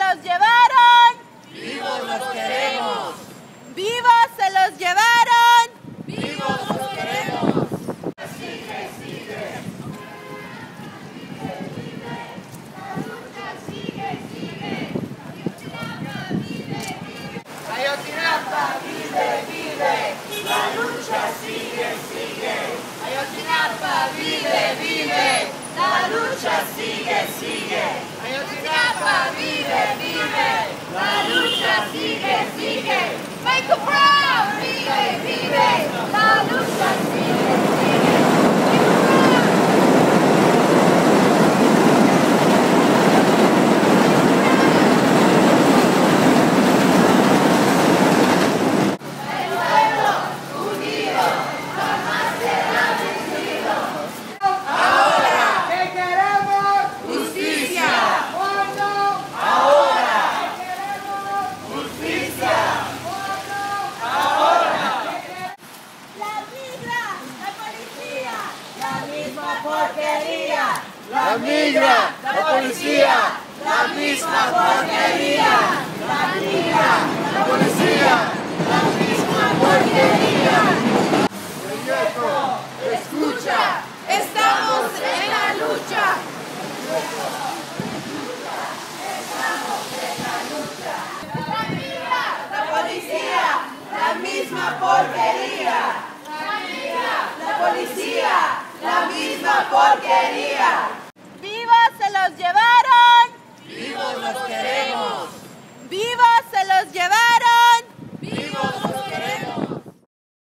los llevaron! ¡Vivos los queremos! ¡Vivos se los llevaron! ¡Vivos los queremos! Sigue, sigue. La lucha sigue, sigue. Ayotzinapa vive, vive. La lucha sigue, sigue. Ayotzinapa vive, vive. La lucha sigue, sigue. Ayotzinapa vive, vive. La lucha sigue, sigue. Michael Brown vive, vive. La lucha sigue, sigue. El pueblo unido jamás será vencido. ¡Ahora! ¿Qué queremos? ¡Justicia! ¿Cuándo? ¡Ahora! ¿Qué queremos? ¡Justicia! La migra, la policía, la misma porquería. ¡La migra! ¡La policía! La misma porquería. La migra, ¡La policía! la misma porquería. ¡Proyecto! Escucha, estamos en la lucha. La migra, la policía, la misma porquería. La migra, la policía, la misma porquería. ¡Vivos se los llevaron! ¡Vivos los queremos! ¡Vivos se los llevaron!